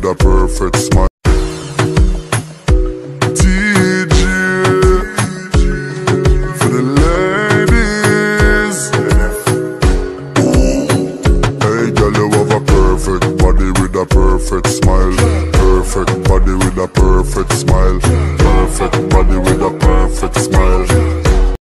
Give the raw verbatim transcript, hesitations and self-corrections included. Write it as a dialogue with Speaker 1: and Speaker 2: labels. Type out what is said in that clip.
Speaker 1: a perfect smile. T G for the ladies. Hey girl, you have a perfect body with a perfect smile.